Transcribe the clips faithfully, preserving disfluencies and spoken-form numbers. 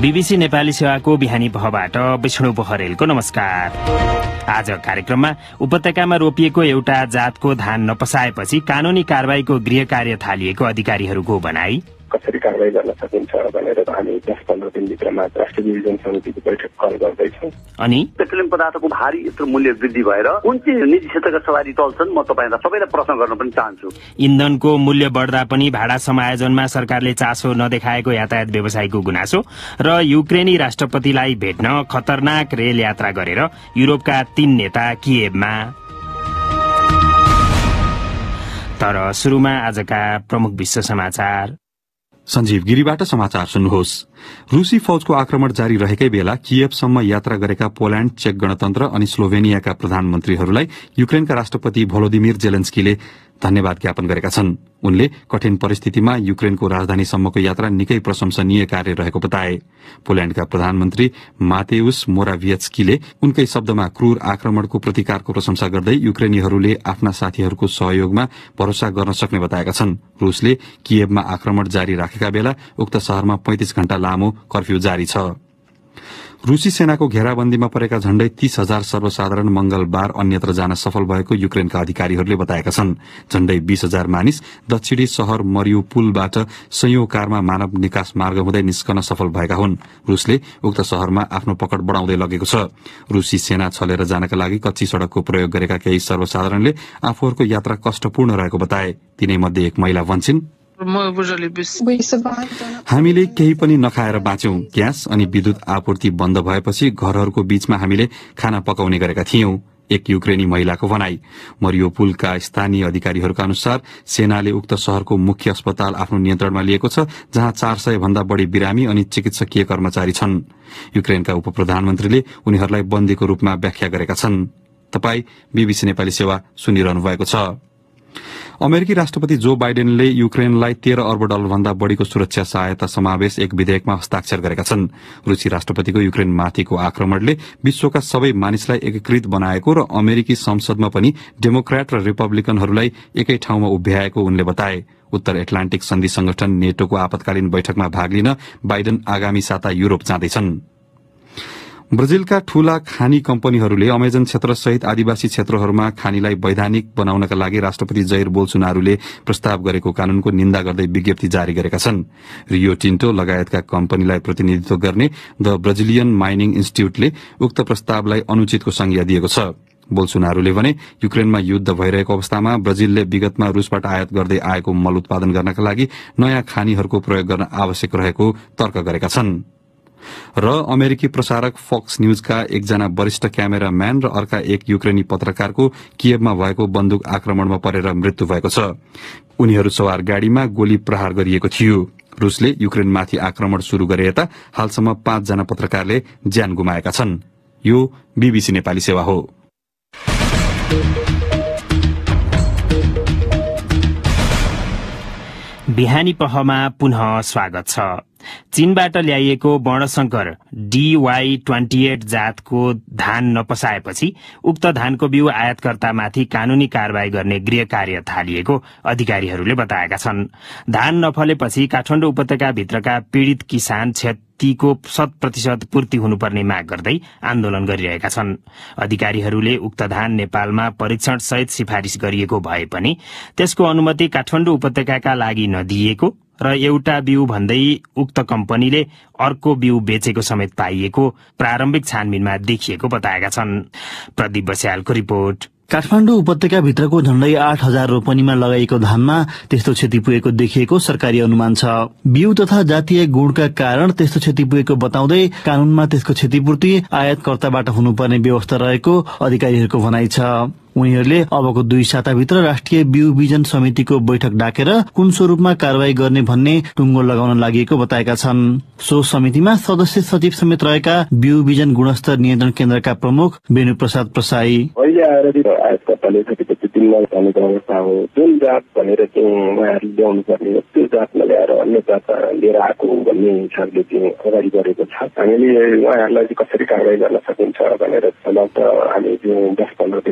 BBC Nepali सेवाको बिहानी पहबाट विष्णु पोखरेलको नमस्कार। आज कार्यक्रममा उपत्यकामा रोपिएको एउटा जातको धान नपसाएपछि कानूनी कारबाहीको गृह कार्य थालिएको अधिकारीहरूको भनाई, कसरी कारबाही गर्न सकिन्छ भनेर हामी दस पन्ध्र दिनभित्रमा राष्ट्रिय डिभिजन समितिको बैठक कल गर्दैछौँ। अनि पेट्रोलियम पदार्थको भारी यत्रो मूल्य वृद्धि भएर कुन चाहिँ निजी क्षेत्रका सवारी चल्छन्, म तपाईँलाई सबैलाई प्रश्न गर्न पनि चाहन्छु। इन्धनको मूल्य बढ्दा पनि भाडा समायोजनमा सरकारले चासो नदेखाएको यातायात व्यवसायीको गुनासो र युक्रेनी राष्ट्रपतिलाई भेट्न खतरनाक रेल यात्रा गरेर युरोपका तीन नेता किएभमा। तर सुरुमा आजका प्रमुख विश्व समाचार। सञ्जीव गिरीबाट समाचार सुन्नुहोस्। रूसी फौजको आक्रमण जारी रहेकै बेला किएभसम्म यात्रा गरेका पोल्याण्ड, चेक गणतन्त्र अनि स्लोभेनियाका प्रधानमन्त्रीहरूलाई युक्रेनका राष्ट्रपति भोलोदिमिर जेलेन्स्कीले धन्यवाद ज्ञापन गरेका छन्। उनले कठिन परिस्थितिमा युक्रेनको राजधानीसम्मको यात्रा निकै प्रशंसनीय कार्य रहेको बताए। पोल्याण्डका प्रधानमन्त्री मातेउस मोराभियत्स्कीले उनकै शब्दमा क्रूर आक्रमणको प्रतिकारको प्रशंसा गर्दै युक्रेनीहरूले आफ्ना साथीहरूको सहयोगमा भरोसा गर्न सक्ने बताएका छन्। रूसले किएभमा आक्रमण जारी राखेका बेला उक्त शहरमा पैंतिस घण्टा लामो कर्फ्यू जारी छ। रूसी सेनाको घेराबन्दीमा परेका झण्डै तीस हजार सर्वसाधारण मंगलबार अन्यत्र जान सफल भएको युक्रेनका अधिकारीहरूले बताएका छन्। झण्डै बीस हजार मानिस दक्षिणी शहर मरियुपुलबाट संयौं कारमा मानव निकास मार्ग हुँदै निस्कन सफल भएका हुन्। रूसले उक्त शहरमा आफ्नो पकड बढ़ाउँदै लगेको छ। रूसी सेना छलेर जानका लागि कच्ची सड़कको प्रयोग गरेका केही सर्वसाधारणले आफूहरूको यात्रा कष्टपूर्ण रहेको बताए। तिनैमध्ये एक महिला भन्छिन्, हामीले केही पनि नखाएर बाँच्यौं। ग्यास अनि विद्युत आपूर्ति बन्द भएपछि घरहरूको बीचमा हामीले खाना पकाउने गरेका थियौं। एक युक्रेनी महिलाको भनाई। मरियोपुलका स्थानीय अधिकारीहरूका अनुसार सेनाले उक्त शहरको मुख्य अस्पताल आफ्नो नियन्त्रणमा लिएको छ, जहाँ चार सय भन्दा बढ़ी बिरामी अनि चिकित्सकीय कर्मचारी छन्। युक्रेनका उप प्रधानमन्त्रीले उनीहरूलाई बन्दीको रूपमा व्याख्या गरेका छन्। तपाई बीबीसी नेपाली सेवा सुनिरहनु भएको छ। अमेरिकी राष्ट्रपति जो बाइडेनले युक्रेनलाई तेह्र अर्ब डलर भन्दा बढ़ीको सुरक्षा सहायता समावेश एक विधेयकमा हस्ताक्षर गरेका छन्। रूसी राष्ट्रपतिको युक्रेनमाथिको आक्रमणले विश्वका सबै मानिसलाई एकीकृत बनाएको र अमेरिकी संसदमा पनि डेमोक्रेट र रिपब्लिकनहरूलाई एकै ठाउँमा उभ्याएको उनले बताए। उत्तर एटलान्टिक सन्धि संगठन नेटोको आपतकालीन बैठकमा भाग लिन बाइडेन आगामी साता युरोप जाँदैछन्। ब्राजिलका ठूला खानी कम्पनीहरूले अमेजन क्षेत्र सहित आदिवासी क्षेत्रहरूमा खानीलाई वैधानिक बनाउनका लागि राष्ट्रपति जैर बोल्सोनारोले प्रस्ताव गरेको कानूनको निन्दा गर्दै विज्ञप्ति जारी गरेका छन्। रियो टिन्टो लगायतका कम्पनीलाई प्रतिनिधित्व गर्ने द ब्राजिलियन माइनिङ इन्स्टिच्यूटले उक्त प्रस्तावलाई अनुचितको संज्ञा दिएको छ। बोल्सोनारोले भने युक्रेनमा युद्ध भइरहेको अवस्थामा ब्राजिलले विगतमा रूसबाट आयात गर्दै आएको मल उत्पादन गर्नका लागि नयाँ खानीहरूको प्रयोग गर्न आवश्यक रहेको तर्क गरेका छन्। र अमेरिकी प्रसारक फक्स न्यूजका एकजना वरिष्ठ क्यामेराम्यान र अर्का एक युक्रेनी पत्रकारको किएभमा भएको बन्दुक आक्रमणमा परेर मृत्यु भएको छ। उनीहरू सवार गाड़ीमा गोली प्रहार गरिएको थियो। रूसले युक्रेनमाथि आक्रमण शुरू गरे यता हालसम्म पाँचजना पत्रकारले ज्यान गुमाएका छन्। यो बीबीसी नेपाली सेवा हो। बिहानी पहमा पुनः स्वागत छ। चीनबाट ल्याइएको वर्णशंकर डीवाई अट्ठाइस जातको धान नपसाएपछि उक्त धानको बिउ आयातकर्तामाथि कानूनी कारबाही गर्ने गृह कार्य थालिएको अधिकारीहरूले बताएका छन्। धान नफलेपछि काठमाडौँ उपत्यकाभित्रका पीड़ित किसान क्षतिको शत प्रतिशत पूर्ति हुनुपर्ने माग गर्दै आन्दोलन गरिरहेका छन्। अधिकारीहरूले उक्त धान नेपालमा परीक्षण सहित सिफारिश गरिएको भए पनि त्यसको अनुमति काठमाडौँ उपत्यकाका लागि नदिएको र एउटा बिउ भन्दै उक्त कम्पनीले अर्को बिउ बेचेको समेत पाइएको प्रारम्भिक छानबिनमा देखिएको बताएका छन्। प्रदीप बस्यालको रिपोर्ट। काठमाडौँ उपत्यकाभित्रको झण्डै आठ हजार रोपनीमा लगाइएको धानमा त्यस्तो क्षति पुगेको देखिएको सरकारी अनुमान छ। बिउ तथा जातीय गुणका कारण त्यस्तो क्षति पुगेको बताउँदै कानूनमा त्यसको क्षतिपूर्ति आयातकर्ताबाट हुनुपर्ने व्यवस्था रहेको अधिकारीहरूको भनाइ छ। उनीहरूले अबको दुई साताभित्र राष्ट्रिय बिउ बिजन समितिको बैठक डाकेर कुन स्वरूपमा कारवाही गर्ने भन्ने टुङ्गो लगाउन लागि बताएका छन्। सो समितिमा सदस्य सचिव समेत रहेका बिउ बिजन गुणस्तर नियन्त्रण केन्द्रका प्रमुख वेणु प्रसाद प्रसाई। अहिले आएर आयातकर्ताले सकेपछि दिनमा जानेको अवस्था हो। जुन जात भनेर चाहिँ उहाँहरूले ल्याउनु पर्ने त्यो जातमा ल्याएर अन्य जात लिएर आएको भन्ने हिसाबले चाहिँ अगाडि गरेको छ। हामीले उहाँहरूलाई कसरी कारवाही गर्न सकिन्छ भनेर लगभग हामी दस पन्ध्र दिनभित्रमा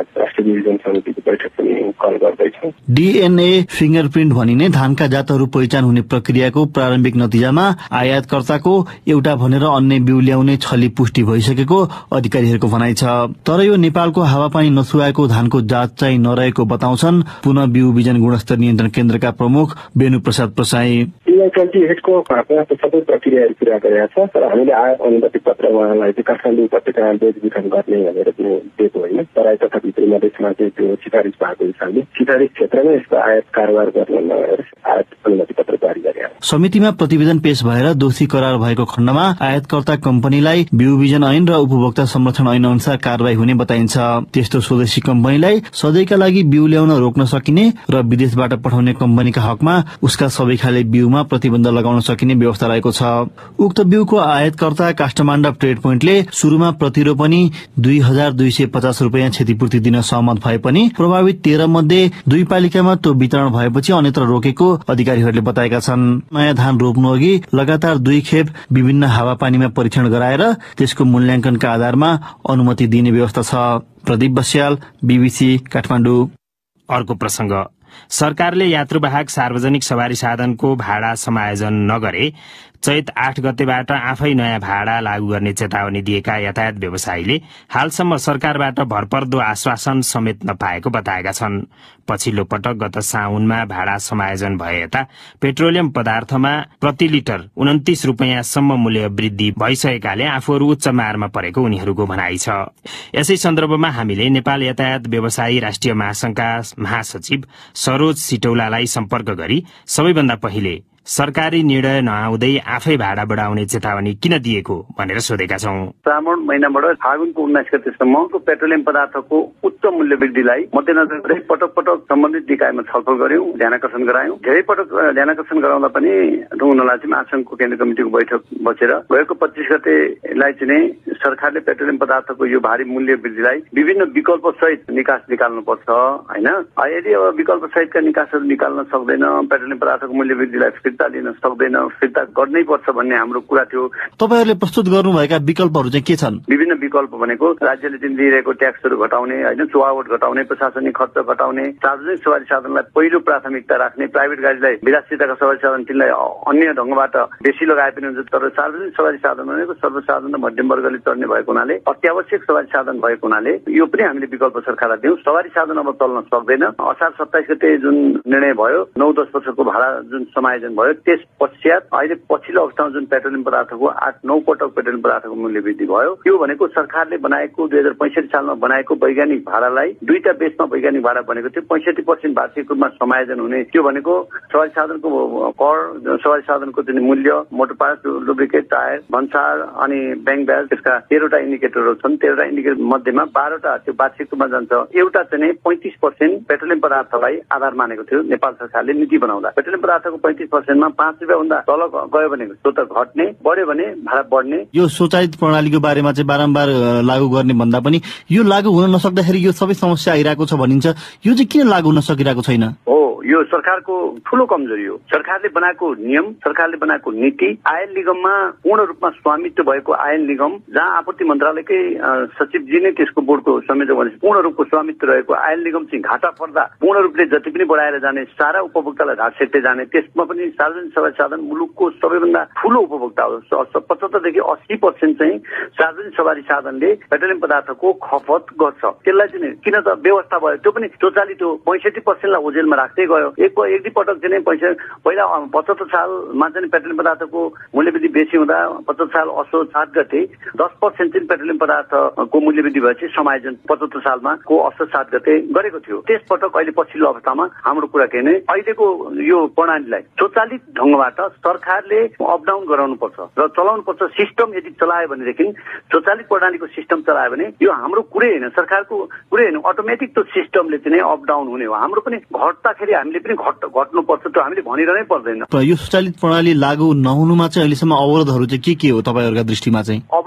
राष्ट्रिय विभिजन समितिको बैठक पनि कल गर्दैछौँ। डीएनए फिंगरप्रिन्ट भनिने धानका जातहरू पहिचान हुने प्रक्रियाको प्रारम्भिक नतिजामा आयातकर्ताको एउटा भनेर अन्य बिउ ल्याउने छली पुष्टि भइसकेको अधिकारीहरूको भनाइ छ। तर यो नेपालको हावापानी नछुवाएको धानको जात चाहिँ नरहेको बताउँछन् पुनः बिउ बिजन गुणस्तर नियन्त्रण केन्द्रका प्रमुख वेणु प्रसाद प्रसाई। ट्वेन्टी एटको सबै प्रक्रियाहरू पुरा गरेका छ, तर हामीले आयात अनुमति पत्र उहाँलाई चाहिँ काठमाडौँ उपत्यका बेचबिखन गर्ने भनेर पनि दिएको होइन। तराई तथा भित्री मधेसमा चाहिँ त्यो सिफारिस भएको हिसाबले सिफारिस क्षेत्रमा यसको आयात कारोबार गर्न नभएर आयात अनुमति पत्र जारी गरेका। समितिमा प्रतिवेदन पेश भएर दोषी करार भएको खण्डमा आयातकर्ता कम्पनीलाई बिउ बिजन ऐन र उपभोक्ता संरक्षण ऐन अनुसार कारवाही हुने बताइन्छ। त्यस्तो स्वदेशी कम्पनीलाई सधैँका लागि बिउ ल्याउन रोक्न सकिने र विदेशबाट पठाउने कम्पनीका हकमा उसका सबै खाले बिउमा प्रतिबन्ध लगाउन सकिने व्यवस्था रहेको छ। उक्त बिउको आयातकर्ता काष्ठमाण्डव ट्रेड पोइन्टले सुरुमा प्रतिरोपनी दुई हजार दुई सय पचास रूपियाँ क्षतिपूर्ति दिन सहमत भए पनि प्रभावित तेह्र मध्ये दुई पालिकामा त्यो वितरण भएपछि अन्यत्र रोकेको अधिकारीहरूले बताएका छन्। नयाँ धान रोप्नु अघि लगातार दुई खेप विभिन्न हावापानीमा परीक्षण गराएर त्यसको मूल्याङ्कनका आधारमा अनुमति दिने व्यवस्था छ। प्रदीप बस्याल, बीबीसी काठमाडौँ। अर्को प्रसंग, सरकारले यात्रुवाहक सार्वजनिक सवारी साधनको भाडा समायोजन नगरे चैत आठ गतेबाट आफै नयाँ भाडा लागू गर्ने चेतावनी दिएका यातायात व्यवसायीले हालसम्म सरकारबाट भरपर्दो आश्वासन समेत नपाएको बताएका छन्। पछिल्लो पटक गत साउनमा भाडा समायोजन भए यता पेट्रोलियम पदार्थमा प्रति लिटर उन्तिस रूपियाँसम्म मूल्य वृद्धि भइसकेकाले आफूहरू उच्च मारमा परेको उनीहरूको भनाइ छ। यसै सन्दर्भमा हामीले नेपाल यातायात व्यवसायी राष्ट्रिय महासंघका महासचिव सरोज सिटौलालाई सम्पर्क गरी सबैभन्दा पहिले सरकारी निर्णय नआउँदै आफै भाडा बढाउने चेतावनी किन दिएको भनेर सोधेका छौं। श्रावण महिनाबाट फागुनको उन्नाइस गतेसम्मको पेट्रोलियम पदार्थको उच्च मूल्य वृद्धिलाई मध्यनजर गरी पटक पटक सम्बन्धित निकायमा छलफल गर्यौं, ध्यानाकर्षण गरायौं। धेरै पटक ध्यानाकर्षण गराउँदा पनि ढुङ्गनला चाहिँ महासंघको केन्द्रीय कमिटिको बैठक बसेर गएको पच्चीस गतेलाई चाहिँ सरकारले पेट्रोलियम पदार्थको यो भारी मूल्य वृद्धिलाई विभिन्न विकल्प सहित निकास निकाल्नुपर्छ होइन। यदि अब विकल्प सहितका निकासहरू निकाल्न सक्दैन, पेट्रोलियम पदार्थको मूल्य वृद्धिलाई फिर्ता लिन सक्दैन, फिर्ता गर्नै पर्छ भन्ने हाम्रो कुरा थियो। तपाईहरुले प्रस्तुत गर्नुभएका विकल्पहरू चाहिँ के छन्? विभिन्न विकल्प भनेको राज्यले दिन दिइरहेको ट्याक्सहरू घटाउने होइन, चुहावट घटाउने, प्रशासनिक खर्च घटाउने, सार्वजनिक सवारी साधनलाई पहिलो प्राथमिकता राख्ने, प्राइभेट गाडीलाई विलासिताका सवारी साधन तिनलाई अन्य ढंगबाट बेसी लगाए पनि हुन्छ। तर सार्वजनिक सवारी साधन भनेको सर्वसाधारण र मध्यम वर्गले चढ्ने भएको हुनाले, अत्यावश्यक सवारी साधन भएको हुनाले यो पनि हामीले विकल्प सरकारलाई दियौं। सवारी साधन अब चल्न सक्दैन। असार सत्ताइस गते जुन निर्णय भयो, नौ दस वर्षको भाडा जुन समायोजन भयो, त्यस पश्चात अहिले पछिल्लो अवस्थामा जुन पेट्रोलियम पदार्थको आठ नौ पटक पेट्रोलियम पदार्थको मूल्य वृद्धि भयो, त्यो भनेको सरकारले बनाएको दुई हजार पैंसठी सालमा बनाएको वैज्ञानिक भाडालाई दुईटा बेसमा वैज्ञानिक भाडा बनेको थियो, पैंसठी पर्सेन्ट वार्षिक रूपमा समायोजन हुने। त्यो भनेको सवारी साधनको कर, सवारी साधनको जुन मूल्य, मोटर पार्ट, लुब्रिकेट, टायर, भन्सार अनि ब्याङ्क ब्याज, त्यसका तेह्रवटा इन्डिकेटरहरू छन्। तेह्रवटा इन्डिकेटर मध्येमा बाह्रवटा त्यो वार्षिक रूपमा जान्छ। एउटा चाहिँ पैंतिस पर्सेन्ट पेट्रोलियम पदार्थलाई आधार मानेको थियो नेपाल सरकारले नीति बनाउँदा। पेट्रोलियम पदार्थको पैंतिस पर्सेन्टमा पाँच रुपियाँ भन्दा तल गयो भने त्यो त घट्ने, बढ्यो भने भाडा बढ्ने। यो स्वचालित प्रणालीको बारेमा चाहिँ बारम्बार लागू गर्ने भन्दा पनि यो लागू हुन नसक्दाखेरि यो सबै समस्या आइरहेको छ भनिन्छ। यो चाहिँ किन लागू हुन सकिरहेको छैन? हो, यो सरकारको ठूलो कमजोरी हो। सरकारले बनाएको नियम, सरकारले बनाएको नीति, आयल निगममा पूर्ण रूपमा स्वामित्व भएको आयल निगम, जहाँ आपूर्ति मन्त्रालयकै सचिवजी नै त्यसको बोर्डको संयोजक भनेपछि पूर्ण रूपको स्वामित्व रहेको आयल निगम चाहिँ घाटा पर्दा पूर्ण रूपले जति पनि बढाएर जाने, सारा उपभोक्तालाई घाट सेट्दै जाने, त्यसमा पनि सार्वजनिक सवारी साधन मुलुकको सबैभन्दा ठूलो उपभोक्ता हो। पचहत्तरदेखि अस्सी पर्सेन्ट चाहिँ सार्वजनिक सवारी साधनले पेट्रोलियम पदार्थको खपत गर्छ। त्यसलाई चाहिँ किन त व्यवस्था भयो, त्यो पनि स्वचालित हो। पैंसठी पर्सेन्टलाई ओजेलमा राख्दै गयो। एक एक दुई पटक चाहिँ पैसा पहिला पचहत्तर सालमा चाहिँ पेट्रोलियम पदार्थको मूल्य वृद्धि बेसी हुँदा पचहत्तर साल असोज सात गते दस पर्सेन्ट चाहिँ पेट्रोलियम पदार्थको मूल्य वृद्धि भएपछि समायोजन पचहत्तर सालमा को असोज सात गते गरेको थियो। त्यसपटक अहिले पछिल्लो अवस्थामा हाम्रो कुरा के नै अहिलेको यो प्रणालीलाई स्वचालित ढंगबाट सरकारले अपडाउन गराउनु पर्छ र चलाउनु पर्छ। सिस्टम यदि चलायो भनेदेखि, स्वचालित प्रणालीको सिस्टम चलायो भने यो हाम्रो कुरै होइन, सरकारको कुरै होइन, अटोमेटिक त्यो सिस्टमले चाहिँ अपडाउन हुने हो। हाम्रो पनि घट्दाखेरि हामीले पनि घट घट्नुपर्छ, त्यो हामीले भनिरहनै पर्दैन। यो स्वचालित प्रणाली लागू नहुनुमा चाहिँ अहिलेसम्म अवरोधहरू चाहिँ के के हो तपाईहरुका दृष्टिमा चाहिँ? अवरोध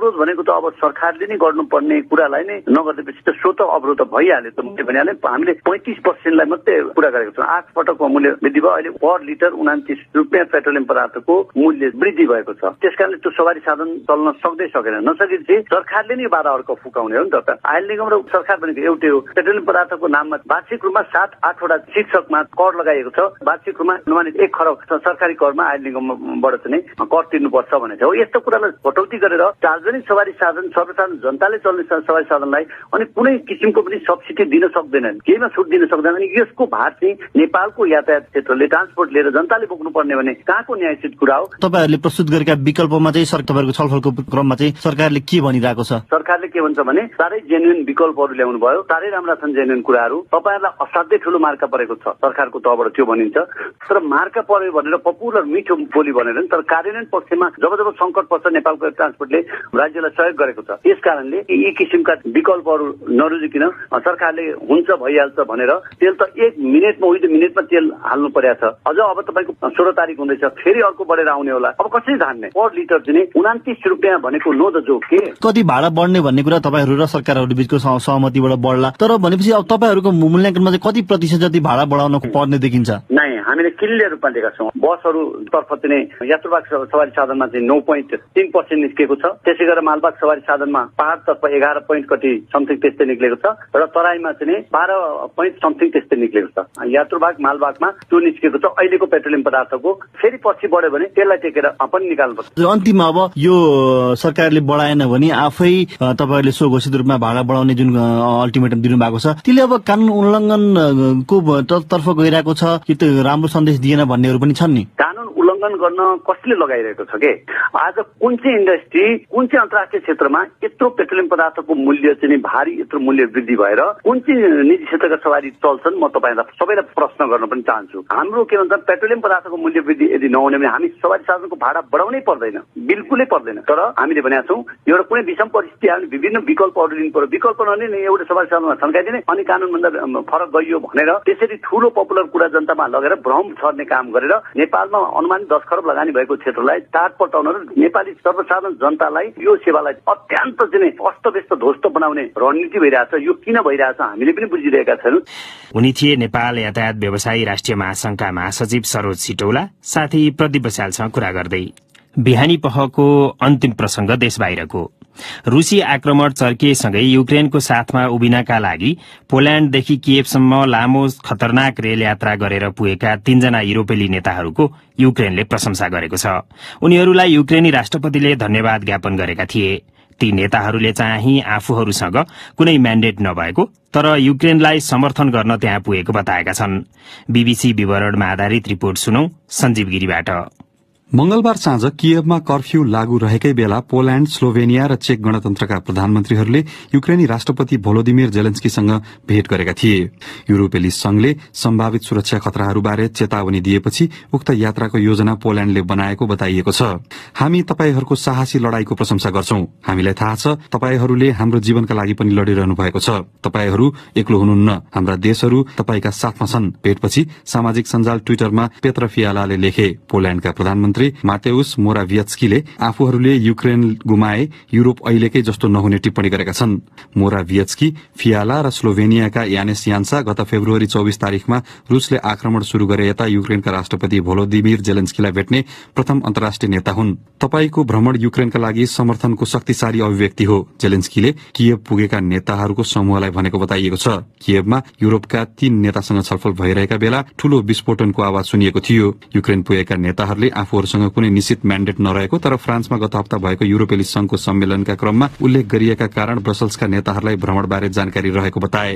अवरोध भनेको त अब सरकारले नै गर्नुपर्ने कुरालाई नै नगर्देपछि त स्वत अवरोध भइहाल्यो त। मैले भनिहालेँ हामीले पैँतिस पर्सेन्टलाई मात्रै पुरा गरेको छौँ। आठ पटकको मूल्य वृद्धि भयो। अहिले पर लिटर उनातिस रुपियाँ पेट्रोलियम पदार्थको मूल्य वृद्धि भएको छ। त्यसकारणले त्यो सवारी साधन चल्न सक्दै सकेन। नसकेपछि सरकारले नै बाधा अर्को फुकाउने हो नि त। आयल निगम र सरकार भनेको एउटै हो। पेट्रोलियम पदार्थको नाममा वार्षिक रूपमा सात आठवटा शीर्षकमा कर लगाइएको छ। वार्षिक रूपमा अनुमानित एक खरब सरकारी करमा आयल निगमबाट चाहिँ कर तिर्नुपर्छ भनेको छ। हो यस्तो कुरालाई कटौती गरेर सार्वजनिक सवारी साधन सर्वसाधारण जनताले चल्ने सवारी साधनलाई अनि कुनै किसिमको पनि सब्सिडी दिन सक्दैनन्, केहीमा छुट दिन सक्दैन। अनि यसको भार चाहिँ नेपालको यातायात क्षेत्रले ट्रान्सपोर्ट लिएर जनताले बोक्नुपर्ने भने कहाँको न्यायसित कुरा हो। तपाईँहरूले प्रस्तुत गरेका विकल्पमा चाहिँ सर तपाईँहरूको छलफलको क्रममा चाहिँ सरकारले के भनिरहेको छ? सरकारले के भन्छ भने साह्रै जेन्युन विकल्पहरू ल्याउनु भयो, साह्रै राम्रा छन् जेन्युन कुराहरू। तपाईँहरूलाई असाध्यै ठुलो मार्का परेको छ सरकारको तहबाट त्यो भनिन्छ। तर मार्का पर्यो भनेर पपुलर मिठो बोली भनेर तर कार्यान्वयन पक्षमा जब जब सङ्कट पर्छ नेपालको ट्रान्सपोर्टले राज्यलाई सहयोग गरेको छ। त्यस कारणले यी किसिमका विकल्पहरू नरुजिकन सरकारले हुन्छ भइहाल्छ भनेर तेल त एक मिनटमा उही मिनटमा तेल हाल्नु परेको छ। अझ अब तपाईँको सोह्र तारिक हुँदैछ, फेरि अर्को बढेर आउने होला। अब कसरी धान्ने? पर लिटर चाहिँ उनातिस रुपियाँ भनेको नो द जोक के कति भाडा बढ्ने भन्ने कुरा तपाईँहरू र सरकारहरू बीचको सहमतिबाट बढ्ला। तर भनेपछि अब तपाईँहरूको मूल्याङ्कनमा चाहिँ कति प्रतिशत जति भाडा बढाउन पर्ने देखिन्छ? नै हामीले क्लियर रूपमा दिएका छौँ। बसहरू तर्फ चाहिँ यात्रुवाहक सवारी साधनमा चाहिँ नौ पोइन्ट तीन पर्सेन्ट निस्केको छ। त्यसै गरेर मालवाहक सवारी साधनमा पहाडतर्फ एघार पोइन्ट कति समथिङ त्यस्तै निक्लेको छ र तराईमा चाहिँ बाह्र पोइन्ट समथिङ त्यस्तै निक्लेको छ। यात्रुवाहक मालवाहकमा त्यो निस्केको छ। अहिलेको पेट्रोलियम पदार्थको फेरि पछि बढ्यो भने त्यसलाई टेकेर पनि निकाल्नुपर्छ। अन्तिममा अब यो सरकारले बढाएन भने आफै तपाईँहरूले स्वघोषित रूपमा भाडा बढाउने जुन अल्टिमेटम दिनु भएको छ त्यसले अब कानून उल्लङ्घनको तर्फ गइरहेको छ कि त्यो राम्रो सन्देश दिएन भन्नेहरू पनि छन् नि। कानून उल्लङ्घन गर्न कसले लगाइरहेको छ के? आज कुन चाहिँ इन्डस्ट्री कुन चाहिँ अन्तर्राष्ट्रिय क्षेत्रमा यत्रो पेट्रोलियम पदार्थको मूल्य चाहिँ भारी यत्रो मूल्य वृद्धि भएर कुन चाहिँ निजी क्षेत्रका सवारी चल्छन्? म तपाईँलाई सबैलाई प्रश्न गर्न पनि चाहन्छु। हाम्रो के भन्छ पेट्रोलियम पदार्थको मूल्य वृद्धि यदि नहुने भने हामी सवारी साधनको भाडा बढाउनै पर्दैन, बिल्कुलै पर्दैन। तर हामीले भनेका छौँ एउटा कुनै विषम परिस्थिति आयो भने विभिन्न विकल्पहरू लिनु पर्यो। विकल्प नलिने एउटा सवारी साधनमा थन्काइदिने अनि कानूनभन्दा फरक गइयो भनेर त्यसरी ठुलो पपुलर कुरा जनतामा लगेर भ्रम छर्ने काम गरेर नेपालमा अनुमानित दस खरब लगानी भएको क्षेत्रलाई टाट पटाउन र नेपाली सर्वसाधारण जनतालाई यो सेवालाई अत्यन्त चाहिँ अस्तव्यस्त ध्वस्त बनाउने रणनीति भइरहेछ। यो किन भइरहेछ हामीले पनि बुझिरहेका छैनौँ। उनी थिए नेपाल यातायात व्यवसायी राष्ट्रिय महासंघका महासचिव सरोज सिटौला। साथै प्रदीप बस्यालसँग कुरा गर्दै बिहानी पहको अन्तिम प्रसंग देश बाहिरको। रूसी आक्रमण चर्किएसँगै युक्रेनको साथमा उभिनका लागि पोल्याण्डदेखि किएभसम्म लामो खतरनाक रेल यात्रा गरेर पुगेका तीनजना युरोपेली नेताहरूको युक्रेनले प्रशंसा गरेको छ। उनीहरूलाई युक्रेनी राष्ट्रपतिले धन्यवाद ज्ञापन गरेका थिए। ती नेताहरूले चाहिँ आफूहरूसँग कुनै म्यान्डेट नभएको तर युक्रेनलाई समर्थन गर्न त्यहाँ पुगेको बताएका छन्। बीबीसी विवरणमा आधारित रिपोर्ट सुनौ सञ्जीव गिरीबाट। मंगलबार साँझ कियवमा कर्फ्यू लागू रहेकै बेला पोल्याण्ड, स्लोभेनिया र चेक गणतन्त्रका प्रधानमन्त्रीहरूले युक्रेनी राष्ट्रपति भोलोदिमिर जेलेन्स्कीसँग भेट गरेका थिए। युरोपेली संघले सम्भावित सुरक्षा खतराहरूबारे चेतावनी दिएपछि उक्त यात्राको योजना पोल्याण्डले बनाएको बताइएको छ। हामी तपाईहरूको साहसी लड़ाईको प्रशंसा गर्छौं। हामीलाई थाहा छ तपाईहरूले हाम्रो जीवनका लागि पनि लडिरहनु भएको छ। तपाईहरू एक्लो हुनुहुन्न, हाम्रा देशहरू तपाईका साथमा छन्। भेटपछि सामाजिक सञ्जाल ट्विटरमा पेत्र फियालाले लेखे। पोल्याण्डका प्रधानमन्त्री मातेउस मोराभियत्स्कीले आफूहरूले युक्रेन गुमाए युरोप अहिलेकै जस्तो नहुने टिप्पणी गरेका छन्। मोराभियत्स्की, फियाला र स्लोभेनियाका यानेस यान्सा गत फेब्रुअरी चौबिस तारिखमा रूसले आक्रमण शुरू गरे यता युक्रेनका राष्ट्रपति भोलोदिमिर जेलेन्स्कीलाई भेट्ने प्रथम अन्तर्राष्ट्रिय नेता हुन्। तपाईको भ्रमण युक्रेनका लागि समर्थनको शक्तिशाली अभिव्यक्ति हो, जेलेन्स्कीले कियव पुगेका नेताहरूको समूहलाई भनेको बताइएको छ। कियवमा युरोपका तीन नेतासँग छलफल भइरहेका बेला ठूलो विस्फोटनको आवाज सुनिएको थियो। युक्रेन पुगेका नेताहरूले आफूहरूसँग कुनै निश्चित म्यान्डेट नरहेको तर फ्रान्समा गत हप्ता भएको युरोपेली संघको सम्मेलनका क्रममा उल्लेख गरिएका कारण ब्रसल्सका नेताहरूलाई भ्रमणबारे जानकारी रहेको बताए।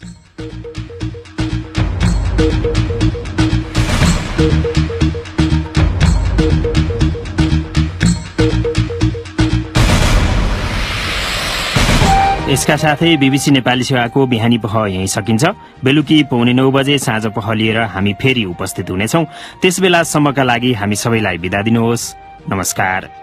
यसका साथै बीबीसी नेपाली सेवाको बिहानी पह यही सकिन्छ। बेलुकी पौने नौ बजे साँझ पह लिएर हामी फेरि उपस्थित हुनेछौं। त्यसबेलासम्मका लागि हामी सबैलाई बिदा दिनुहोस्। नमस्कार।